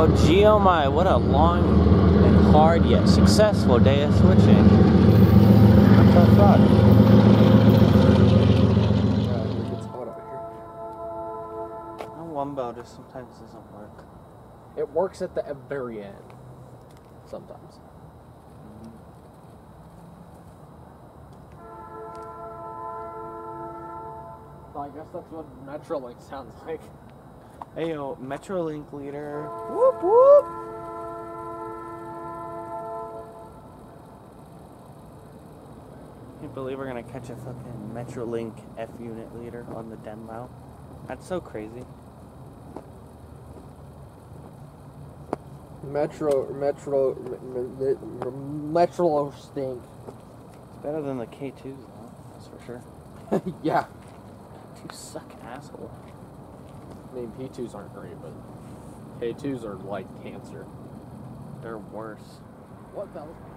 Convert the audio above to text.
Well, geo my, what a long and hard yet successful day of switching. I'm so proud. It gets hot out here. My one bell just sometimes doesn't work. It works at the very end. Sometimes. Well, I guess that's what Metrolink sounds like. Hey yo, Metrolink leader. Whoop whoop! Can't believe we're gonna catch a fucking Metrolink F unit leader on the Denbao. That's so crazy. Metro stink. It's better than the K2s though, that's for sure. Yeah. K2s suck, asshole. I mean, P2s aren't great, but K2s are like cancer. They're worse. What bell?